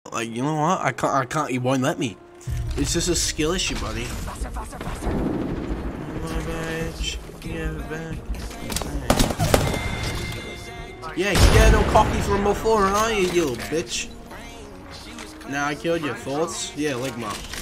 Like, you know what? I can't, he won't let me. It's just a skill issue, buddy. Yeah, you get no cocky from before, aren't you, you little bitch? Now I killed your thoughts? Yeah, like my